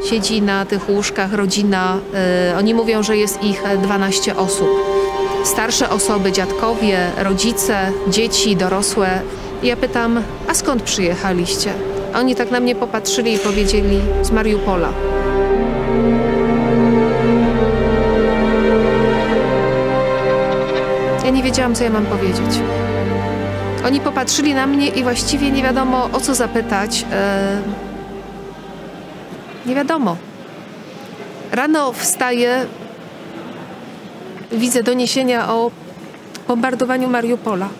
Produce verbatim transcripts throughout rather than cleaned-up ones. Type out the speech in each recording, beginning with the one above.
siedzi na tych łóżkach rodzina. Oni mówią, że jest ich dwanaście osób. Starsze osoby, dziadkowie, rodzice, dzieci, dorosłe. I ja pytam, a skąd przyjechaliście? A oni tak na mnie popatrzyli i powiedzieli, z Mariupola. Ja nie wiedziałam, co ja mam powiedzieć. Oni popatrzyli na mnie i właściwie nie wiadomo, o co zapytać. E... Nie wiadomo. Rano wstaję, widzę doniesienia o bombardowaniu Mariupola.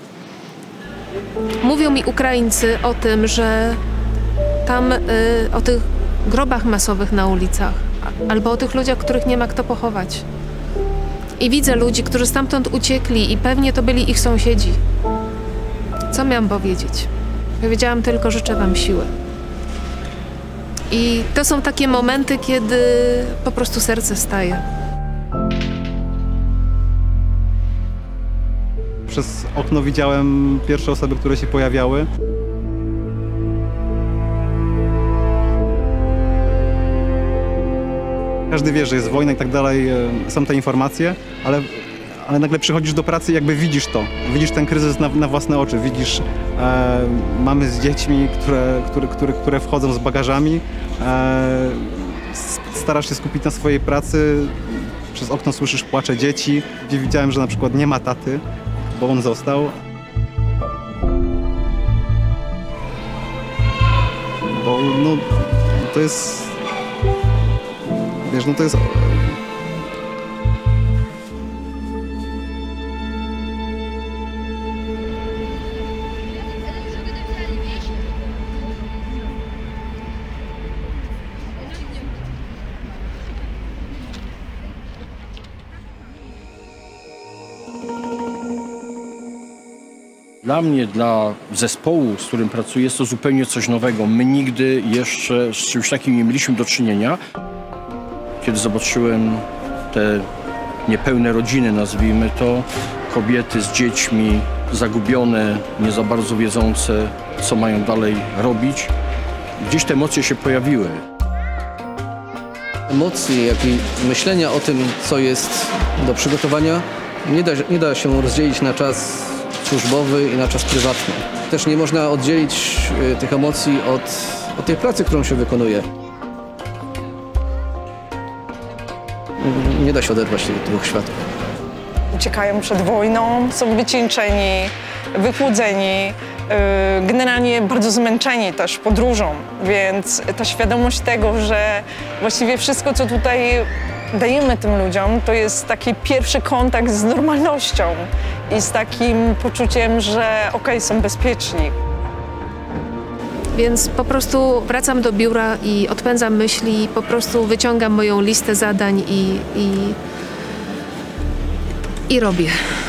Mówią mi Ukraińcy o tym, że tam y, o tych grobach masowych na ulicach, albo o tych ludziach, których nie ma kto pochować. I widzę ludzi, którzy stamtąd uciekli i pewnie to byli ich sąsiedzi. Co miałam powiedzieć? Powiedziałam tylko, życzę wam siły. I to są takie momenty, kiedy po prostu serce staje. Przez okno widziałem pierwsze osoby, które się pojawiały. Każdy wie, że jest wojna i tak dalej, są te informacje, ale, ale nagle przychodzisz do pracy i jakby widzisz to. Widzisz ten kryzys na, na własne oczy. Widzisz e, mamy z dziećmi, które, które, które, które wchodzą z bagażami. E, starasz się skupić na swojej pracy. Przez okno słyszysz płacze dzieci, gdzie widziałem, że na przykład nie ma taty, bo on został. Bo no, to jest... Wiesz, no to jest... Dla mnie, dla zespołu, z którym pracuję, jest to zupełnie coś nowego. My nigdy jeszcze z czymś takim nie mieliśmy do czynienia. Kiedy zobaczyłem te niepełne rodziny, nazwijmy to, kobiety z dziećmi, zagubione, nie za bardzo wiedzące, co mają dalej robić, gdzieś te emocje się pojawiły. Emocji, jak i myślenia o tym, co jest do przygotowania, nie da, nie da się rozdzielić na czas służbowy i na czas prywatny. Też nie można oddzielić y, tych emocji od, od tej pracy, którą się wykonuje. Nie da się oderwać tych dwóch światów. Uciekają przed wojną, są wycieńczeni, wychłodzeni, yy, generalnie bardzo zmęczeni też podróżą, więc ta świadomość tego, że właściwie wszystko, co tutaj dajemy tym ludziom, to jest taki pierwszy kontakt z normalnością i z takim poczuciem, że okej, są bezpieczni. Więc po prostu wracam do biura i odpędzam myśli, po prostu wyciągam moją listę zadań i, i, i robię.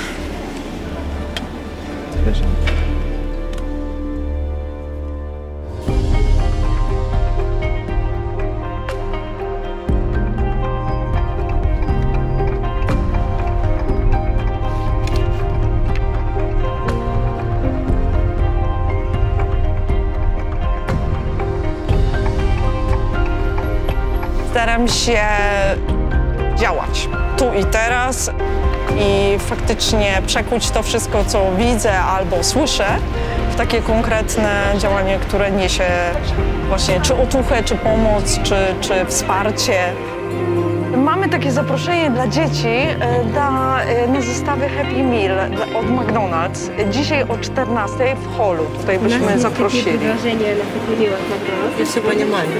Staram się działać tu i teraz i faktycznie przekuć to wszystko, co widzę albo słyszę, w takie konkretne działanie, które niesie właśnie czy otuchę, czy pomoc, czy, czy wsparcie. Mamy takie zaproszenie dla dzieci na, na zestawy Happy Meal od McDonald's. Dzisiaj o czternastej w holu. Tutaj byśmy zaprosili. Jakie wrażenie na Happy Meal od McDonald's? Jest chyba nie mamy.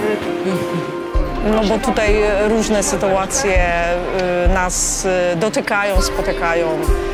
No bo tutaj różne sytuacje y, nas y, dotykają, spotykają.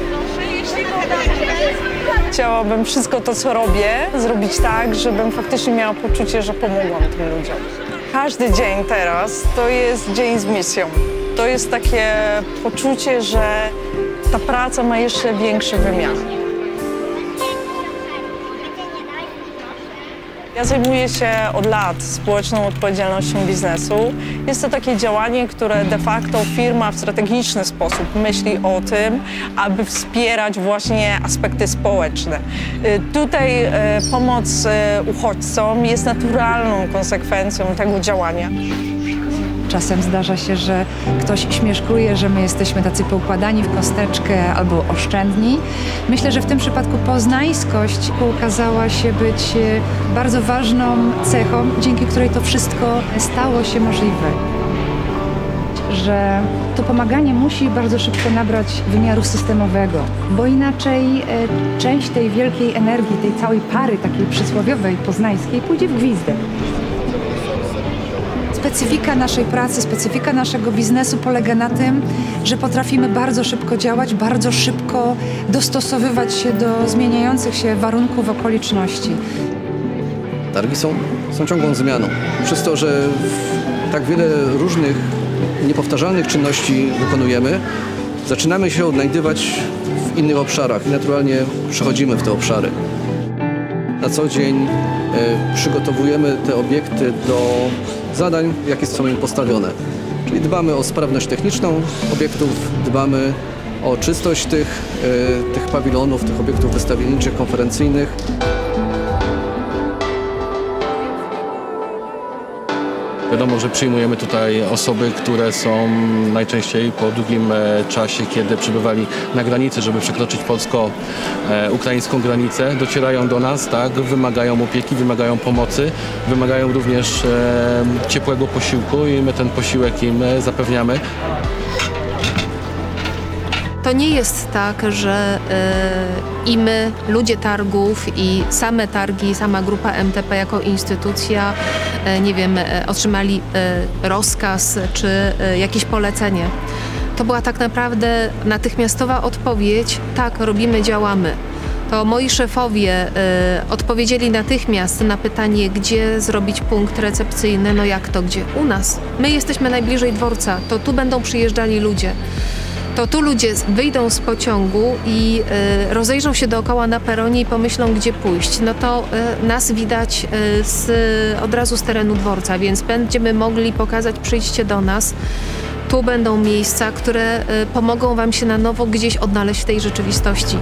Chciałabym wszystko to, co robię, zrobić tak, żebym faktycznie miała poczucie, że pomogłam tym ludziom. Każdy dzień teraz to jest dzień z misją. To jest takie poczucie, że ta praca ma jeszcze większy wymiar. Ja zajmuję się od lat społeczną odpowiedzialnością biznesu. Jest to takie działanie, które de facto firma w strategiczny sposób myśli o tym, aby wspierać właśnie aspekty społeczne. Tutaj pomoc uchodźcom jest naturalną konsekwencją tego działania. Czasem zdarza się, że ktoś śmieszkuje, że my jesteśmy tacy poukładani w kosteczkę albo oszczędni. Myślę, że w tym przypadku poznańskość okazała się być bardzo ważną cechą, dzięki której to wszystko stało się możliwe. Że to pomaganie musi bardzo szybko nabrać wymiaru systemowego, bo inaczej e, część tej wielkiej energii, tej całej pary takiej przysłowiowej poznańskiej pójdzie w gwizdek. Specyfika naszej pracy, specyfika naszego biznesu polega na tym, że potrafimy bardzo szybko działać, bardzo szybko dostosowywać się do zmieniających się warunków, okoliczności. Targi są, są ciągłą zmianą. Przez to, że tak wiele różnych, niepowtarzalnych czynności wykonujemy, zaczynamy się odnajdywać w innych obszarach i naturalnie przechodzimy w te obszary. Na co dzień e, przygotowujemy te obiekty do zadań, jakie są im postawione. Czyli dbamy o sprawność techniczną obiektów, dbamy o czystość tych, e, tych pawilonów, tych obiektów wystawienniczych, konferencyjnych. Wiadomo, że przyjmujemy tutaj osoby, które są najczęściej po długim czasie, kiedy przebywali na granicy, żeby przekroczyć polsko-ukraińską granicę, docierają do nas, tak, wymagają opieki, wymagają pomocy, wymagają również e, ciepłego posiłku i my ten posiłek im zapewniamy. To nie jest tak, że y, i my, ludzie targów i same targi, sama grupa M T P jako instytucja, y, nie wiem, y, otrzymali y, rozkaz czy y, jakieś polecenie. To była tak naprawdę natychmiastowa odpowiedź, tak, robimy, działamy. To moi szefowie y, odpowiedzieli natychmiast na pytanie, gdzie zrobić punkt recepcyjny. No jak to, gdzie? U nas. My jesteśmy najbliżej dworca, to tu będą przyjeżdżali ludzie. To tu ludzie wyjdą z pociągu i y, rozejrzą się dookoła na peronie i pomyślą, gdzie pójść. No to y, nas widać y, z, od razu z terenu dworca, więc będziemy mogli pokazać, przyjdźcie do nas. Tu będą miejsca, które y, pomogą wam się na nowo gdzieś odnaleźć w tej rzeczywistości.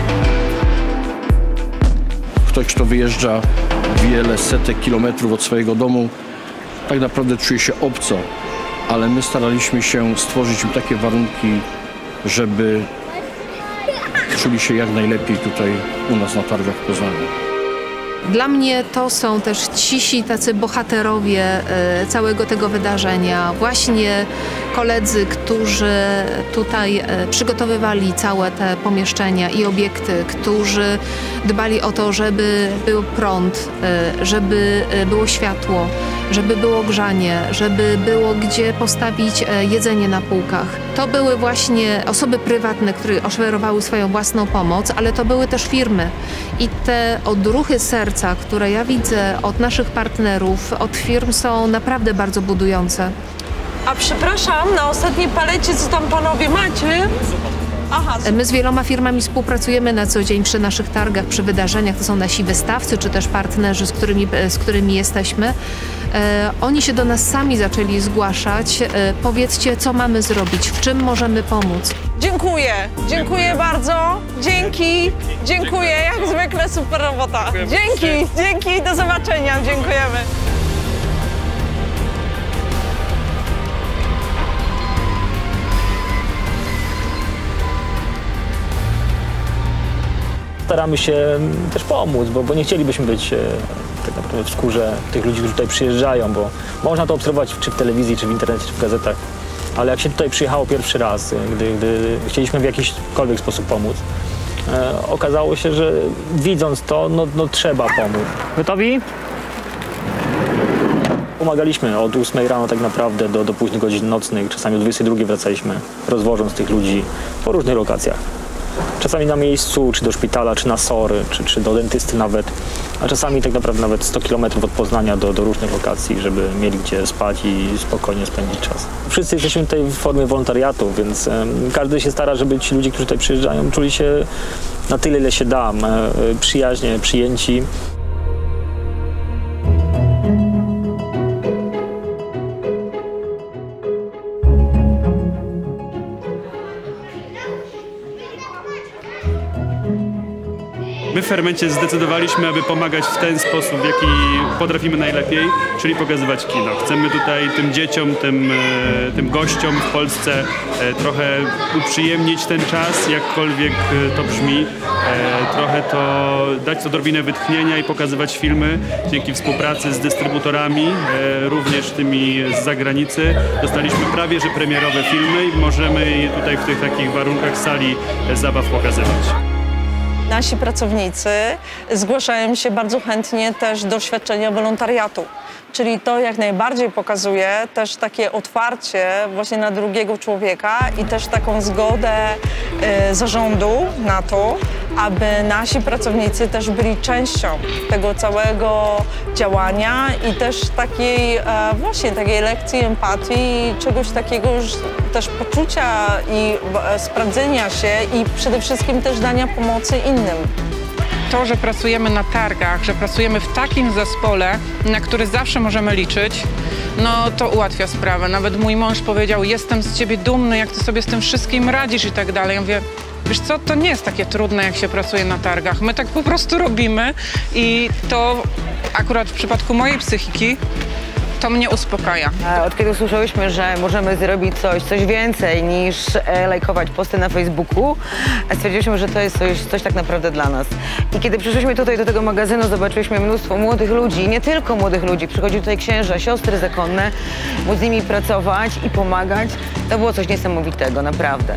Ktoś, kto wyjeżdża wiele setek kilometrów od swojego domu, tak naprawdę czuje się obco, ale my staraliśmy się stworzyć im takie warunki, żeby czuli się jak najlepiej tutaj u nas na targach w Poznaniu. Dla mnie to są też cisi tacy bohaterowie y, całego tego wydarzenia. Właśnie koledzy, którzy tutaj y, przygotowywali całe te pomieszczenia i obiekty, którzy dbali o to, żeby był prąd, y, żeby y, było światło, żeby było grzanie, żeby było gdzie postawić y, jedzenie na półkach. To były właśnie osoby prywatne, które oferowały swoją własną pomoc, ale to były też firmy. I te odruchy serca, które ja widzę od naszych partnerów, od firm, są naprawdę bardzo budujące. A przepraszam, na ostatniej palecie co tam panowie macie? Aha, My z wieloma firmami współpracujemy na co dzień przy naszych targach, przy wydarzeniach. To są nasi wystawcy, czy też partnerzy, z którymi, z którymi jesteśmy. E, oni się do nas sami zaczęli zgłaszać. E, powiedzcie, co mamy zrobić, w czym możemy pomóc. Dziękuję, dziękuję bardzo. Dzięki, dziękuję, jak zwykle super robota. Dzięki, dzięki, do zobaczenia, dziękujemy. Staramy się też pomóc, bo, bo nie chcielibyśmy być e, tak naprawdę w skórze tych ludzi, którzy tutaj przyjeżdżają, bo można to obserwować czy w telewizji, czy w internecie, czy w gazetach. Ale jak się tutaj przyjechało pierwszy raz, gdy, gdy chcieliśmy w jakikolwiek sposób pomóc, e, okazało się, że widząc to, no, no trzeba pomóc. Gotowi? Pomagaliśmy od ósmej rano tak naprawdę do, do późnych godzin nocnych, czasami o dwudziestej drugiej wracaliśmy, rozwożąc tych ludzi po różnych lokacjach. Czasami na miejscu, czy do szpitala, czy na sory, czy, czy do dentysty nawet, a czasami tak naprawdę nawet sto kilometrów od Poznania do, do różnych lokacji, żeby mieli gdzie spać i spokojnie spędzić czas. Wszyscy jesteśmy tutaj w formie wolontariatu, więc um, każdy się stara, żeby ci ludzie, którzy tutaj przyjeżdżają, czuli się na tyle, ile się da, um, przyjaźnie, przyjęci. My w Fermencie zdecydowaliśmy, aby pomagać w ten sposób, w jaki potrafimy najlepiej, czyli pokazywać kino. Chcemy tutaj tym dzieciom, tym, tym gościom w Polsce trochę uprzyjemnić ten czas, jakkolwiek to brzmi, trochę to dać odrobinę wytchnienia i pokazywać filmy. Dzięki współpracy z dystrybutorami, również tymi z zagranicy, dostaliśmy prawie że premierowe filmy i możemy je tutaj w tych takich warunkach sali zabaw pokazywać. Nasi pracownicy zgłaszają się bardzo chętnie też do świadczenia wolontariatu. Czyli to jak najbardziej pokazuje też takie otwarcie właśnie na drugiego człowieka i też taką zgodę y, zarządu na to, aby nasi pracownicy też byli częścią tego całego działania i też takiej e, właśnie takiej lekcji empatii i czegoś takiego też poczucia i e, sprawdzenia się i przede wszystkim też dania pomocy innym. To, że pracujemy na targach, że pracujemy w takim zespole, na który zawsze możemy liczyć, no to ułatwia sprawę. Nawet mój mąż powiedział, jestem z ciebie dumny, jak ty sobie z tym wszystkim radzisz i tak dalej. Ja mówię, wiesz co, to nie jest takie trudne, jak się pracuje na targach. My tak po prostu robimy i to akurat w przypadku mojej psychiki to mnie uspokaja. Od kiedy usłyszałyśmy, że możemy zrobić coś, coś więcej niż e, lajkować posty na Facebooku, stwierdziliśmy, że to jest coś, coś tak naprawdę dla nas. I kiedy przyszliśmy tutaj do tego magazynu, zobaczyliśmy mnóstwo młodych ludzi, nie tylko młodych ludzi, przychodziły tutaj księża, siostry zakonne, móc z nimi pracować i pomagać. To było coś niesamowitego, naprawdę.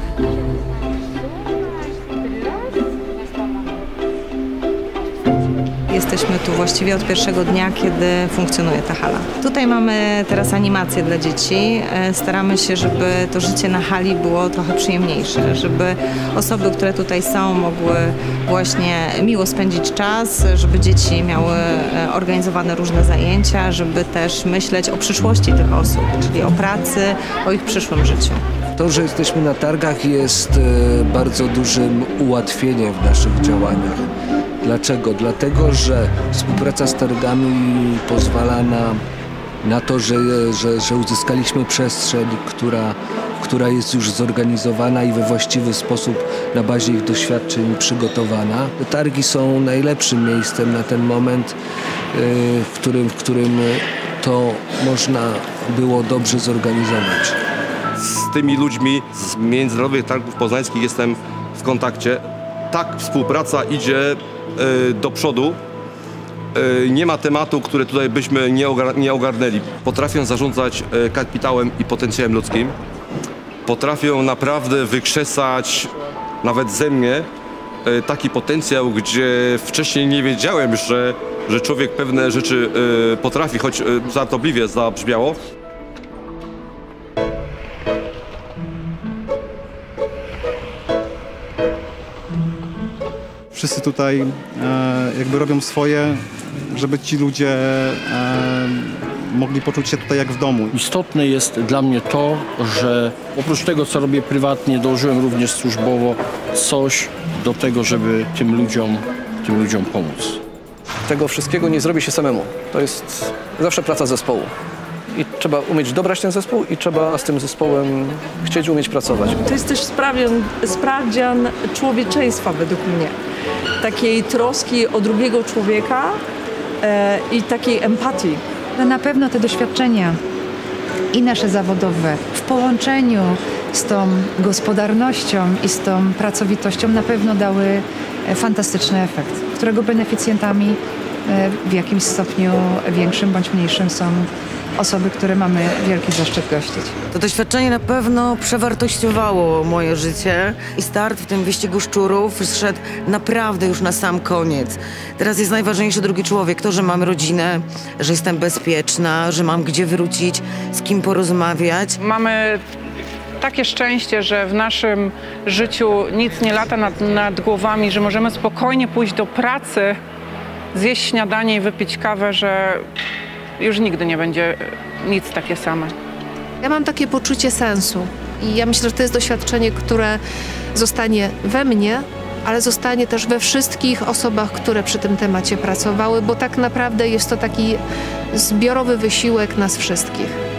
Jesteśmy tu właściwie od pierwszego dnia, kiedy funkcjonuje ta hala. Tutaj mamy teraz animacje dla dzieci. Staramy się, żeby to życie na hali było trochę przyjemniejsze, żeby osoby, które tutaj są, mogły właśnie miło spędzić czas, żeby dzieci miały organizowane różne zajęcia, żeby też myśleć o przyszłości tych osób, czyli o pracy, o ich przyszłym życiu. To, że jesteśmy na targach, jest bardzo dużym ułatwieniem w naszych działaniach. Dlaczego? Dlatego, że współpraca z targami pozwala na, na to, że, że, że uzyskaliśmy przestrzeń, która, która jest już zorganizowana i we właściwy sposób na bazie ich doświadczeń przygotowana. Te targi są najlepszym miejscem na ten moment, w którym, w którym to można było dobrze zorganizować. Z tymi ludźmi z Międzynarodowych Targów Poznańskich jestem w kontakcie. Tak, współpraca idzie do przodu. Nie ma tematu, który tutaj byśmy nie ogarnęli. Potrafią zarządzać kapitałem i potencjałem ludzkim. Potrafią naprawdę wykrzesać nawet ze mnie taki potencjał, gdzie wcześniej nie wiedziałem, że, że człowiek pewne rzeczy potrafi, choć żartobliwie zabrzmiało. Wszyscy tutaj e, jakby robią swoje, żeby ci ludzie e, mogli poczuć się tutaj jak w domu. Istotne jest dla mnie to, że oprócz tego, co robię prywatnie, dążyłem również służbowo coś do tego, żeby tym ludziom, tym ludziom pomóc. Tego wszystkiego nie zrobi się samemu. To jest zawsze praca zespołu. I trzeba umieć dobrać ten zespół i trzeba z tym zespołem chcieć umieć pracować. To jest też sprawdzian, sprawdzian człowieczeństwa według mnie. Takiej troski o drugiego człowieka e, i takiej empatii. No na pewno te doświadczenia i nasze zawodowe w połączeniu z tą gospodarnością i z tą pracowitością na pewno dały fantastyczny efekt, którego beneficjentami w jakimś stopniu większym bądź mniejszym są osoby, które mamy wielki zaszczyt gościć. To doświadczenie na pewno przewartościowało moje życie i start w tym wyścigu szczurów zszedł naprawdę już na sam koniec. Teraz jest najważniejszy drugi człowiek, to, że mam rodzinę, że jestem bezpieczna, że mam gdzie wrócić, z kim porozmawiać. Mamy takie szczęście, że w naszym życiu nic nie lata nad, nad głowami, że możemy spokojnie pójść do pracy, zjeść śniadanie i wypić kawę, że już nigdy nie będzie nic takie same. Ja mam takie poczucie sensu i ja myślę, że to jest doświadczenie, które zostanie we mnie, ale zostanie też we wszystkich osobach, które przy tym temacie pracowały, bo tak naprawdę jest to taki zbiorowy wysiłek nas wszystkich.